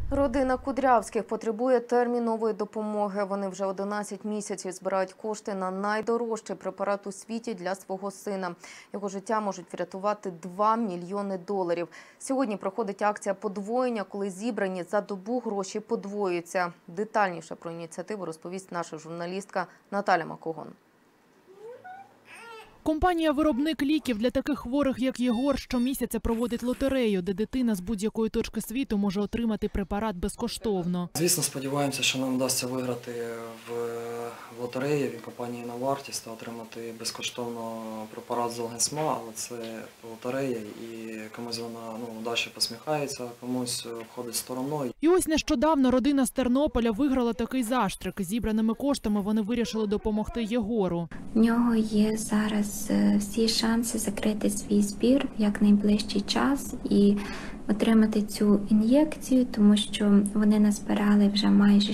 Родина Кудрявських потребує термінової допомоги. Вони вже 11 місяців збирають кошти на найдорожчий препарат у світі для свого сина. Його життя можуть врятувати $2 мільйони. Сьогодні проходить акція подвоєння, коли зібрані за добу гроші подвоюються. Детальніше про ініціативу розповість наша журналістка Наталя Макогон. Компанія-виробник ліків для таких хворих, як Єгор, щомісяця проводить лотерею, де дитина з будь-якої точки світу може отримати препарат безкоштовно. Звісно, сподіваємося, що нам вдасться виграти в лотереї від компанії «Новартіс» та отримати безкоштовно препарат Золгенсма, але це лотерея і комусь вона далі посміхається, комусь входить стороною. І ось нещодавно родина з Тернополя виграла такий заштрик. Зібраними коштами вони вирішили допомогти Єгору. В нього є зараз всі шанси закрити свій збір в якнайближчий час і отримати цю ін'єкцію, тому що вони назбирали вже майже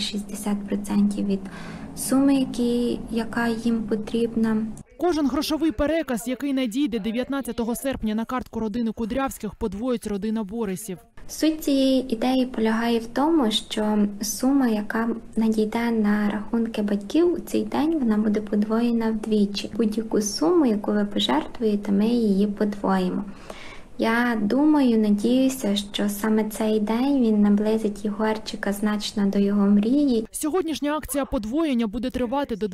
60% від суми, яка їм потрібна. Кожен грошовий переказ, який надійде 19 серпня на картку родини Кудрявських, подвоїть родина Борисів. Суть цієї ідеї полягає в тому, що сума, яка надійде на рахунки батьків у цей день, вона буде подвоєна вдвічі. Будь-яку суму, яку ви пожертвуєте, ми її подвоїмо. Я думаю, надіюся, що саме цей день він наблизить Єгорчика значно до його мрії. Сьогоднішня акція подвоєння буде тривати до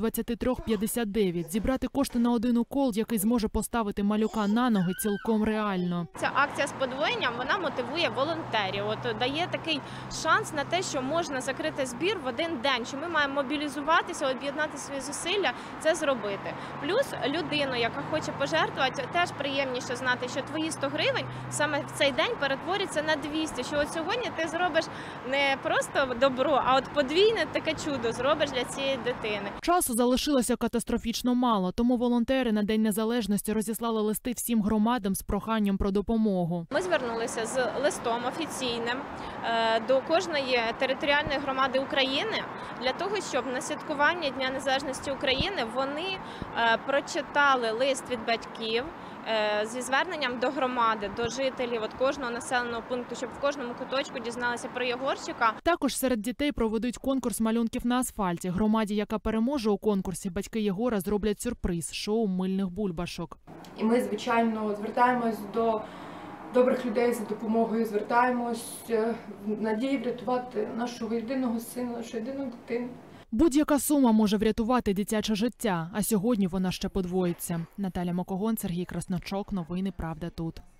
23:59. Зібрати кошти на один укол, який зможе поставити малюка на ноги, цілком реально. Ця акція з подвоєнням, вона мотивує волонтерів. Дає такий шанс на те, що можна закрити збір в один день, що ми маємо мобілізуватися, об'єднати свої зусилля, це зробити. Плюс людину, яка хоче пожертвувати, теж приємніше знати, що твої 100 гривень саме в цей день перетворюється на 200, що от сьогодні ти зробиш не просто добро, а от подвійне таке чудо зробиш для цієї дитини. Часу залишилося катастрофічно мало, тому волонтери на День Незалежності розіслали листи всім громадам з проханням про допомогу. Ми звернулися з листом офіційним до кожної територіальної громади України для того, щоб на святкування Дня Незалежності України вони прочитали лист від батьків зі зверненням до громади, до жителів кожного населеного пункту, щоб в кожному куточку дізналися про Єгорчика. Також серед дітей проведуть конкурс малюнків на асфальті. Громаді, яка переможе у конкурсі, батьки Єгора зроблять сюрприз – шоу мильних бульбашок. І ми, звичайно, звертаємось до добрих людей за допомогою, звертаємось в надії врятувати нашого єдиного сина, нашу єдину дитину. Будь-яка сума може врятувати дитяче життя, а сьогодні вона ще подвоїться. Наталя Макогон, Сергій Красночок. Новини «Правда тут».